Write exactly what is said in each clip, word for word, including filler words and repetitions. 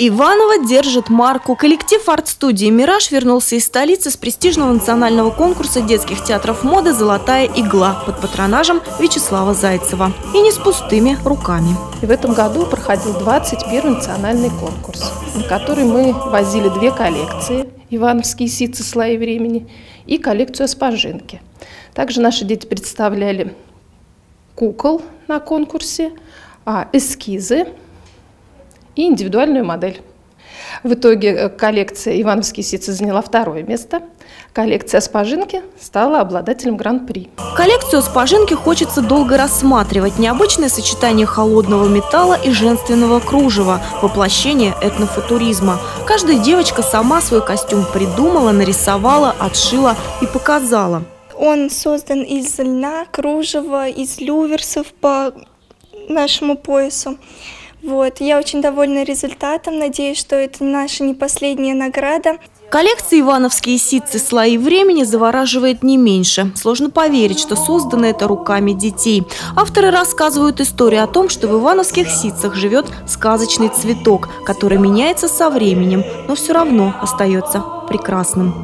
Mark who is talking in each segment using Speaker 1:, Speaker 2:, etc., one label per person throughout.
Speaker 1: Иваново держит марку. Коллектив арт-студии «Мираж» вернулся из столицы с престижного национального конкурса детских театров моды «Золотая игла» под патронажем Вячеслава Зайцева. И не с пустыми руками.
Speaker 2: И в этом году проходил двадцать первый национальный конкурс, на который мы возили две коллекции «Ивановские ситцы. Слои времени» и коллекцию «Спажинки». Также наши дети представляли кукол на конкурсе, эскизы и индивидуальную модель. В итоге коллекция «Ивановские ситцы» заняла второе место. Коллекция «Спажинки» стала обладателем гран-при.
Speaker 1: Коллекцию «Спажинки» хочется долго рассматривать. Необычное сочетание холодного металла и женственного кружева, воплощение этнофутуризма. Каждая девочка сама свой костюм придумала, нарисовала, отшила и показала.
Speaker 3: Он создан из льна, кружева, из люверсов по нашему поясу. Вот. Я очень довольна результатом, надеюсь, что это наша не последняя награда.
Speaker 1: Коллекция «Ивановские ситцы. Слои времени» завораживает не меньше. Сложно поверить, что создано это руками детей. Авторы рассказывают историю о том, что в ивановских ситцах живет сказочный цветок, который меняется со временем, но все равно остается прекрасным.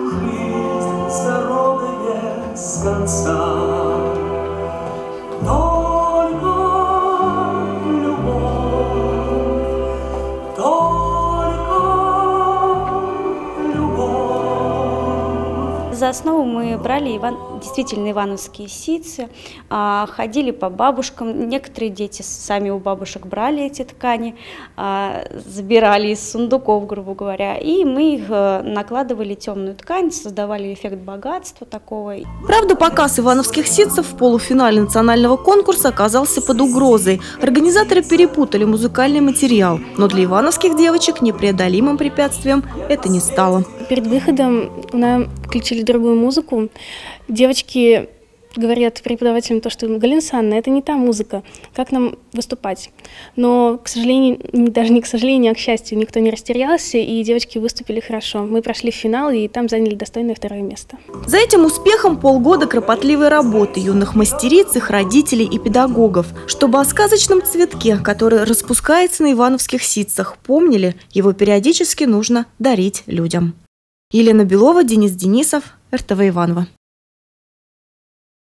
Speaker 4: За основу мы брали Иван, действительно ивановские ситцы, а, ходили по бабушкам. Некоторые дети сами у бабушек брали эти ткани, а, забирали из сундуков, грубо говоря, и мы их а, накладывали темную ткань, создавали эффект богатства такого.
Speaker 1: Правда, показ ивановских ситцев в полуфинале национального конкурса оказался под угрозой. Организаторы перепутали музыкальный материал, но для ивановских девочек непреодолимым препятствием это не стало.
Speaker 5: Перед выходом нам включили другую музыку. Девочки говорят преподавателям то, что Галина Александровна, это не та музыка, как нам выступать. Но, к сожалению, даже не к сожалению, а к счастью, никто не растерялся, и девочки выступили хорошо. Мы прошли в финал и там заняли достойное второе место.
Speaker 1: За этим успехом полгода кропотливой работы юных мастериц, их родителей и педагогов. Чтобы о сказочном цветке, который распускается на ивановских ситцах, помнили, его периодически нужно дарить людям. Елена Белова, Денис Денисов, эр тэ вэ Иваново.